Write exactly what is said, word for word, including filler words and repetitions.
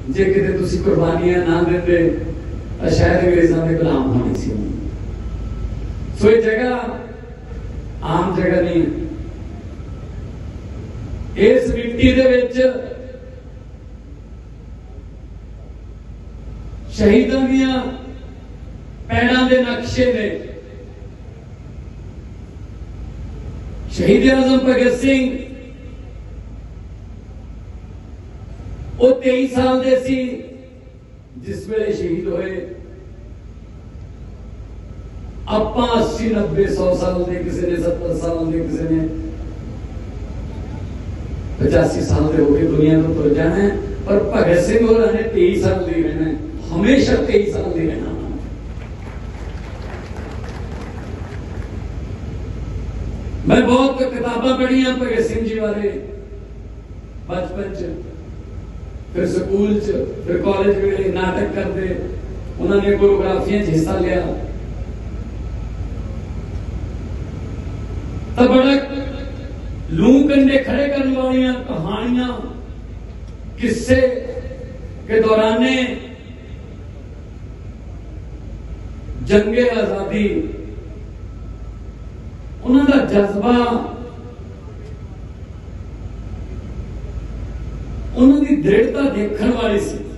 जे किते तुसी कुर्बानियां ना देंदे तो शायद अंग्रेजों के गुलाम होने सी। सो ये जगह आम जगह नहीं। इस मिट्टी दे विच शहीदों दियां पैड़ां दे नक्शे ने। शहीद आजम भगत सिंह वो तेईस साल दे सी जिस वेले शहीद होए। अपा अस्सी नब्बे सौ साल दे, किसी ने सत्तर साल दे, किसी ने पचासी साल दे होके दुनिया को तुर जाना है। पर भगत सिंह होर ने तेईस साल दे रहना है, हमेशा तेईस साल दे रहना। मैं बहुत किताबां पढ़िया भगत सिंह जी बारे, बचपन च, फिर स्कूल च, फिर कॉलेज वेले नाटक करते, उन्होंने कोरियोग्राफियां हिस्सा लिया। तो बड़ा लू कंडे खड़े करने वाली कहानियां, किस्से के दौराने जंगे आजादी, उन्होंने जज्बा, उन्होंने दृढ़ता देखने वाली सी।